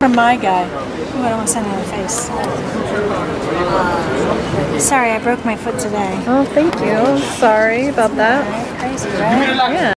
From my guy. Ooh, I don't want to send him in the face. Sorry, I broke my foot today. Oh, thank you. Sorry about that. Crazy, right? Yeah.